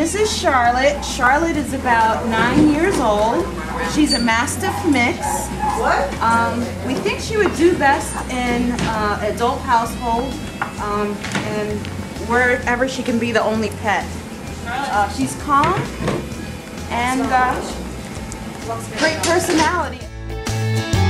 This is Charlotte. Charlotte is about 9 years old. She's a Mastiff mix. We think she would do best in adult household and wherever she can be the only pet. She's calm and great personality.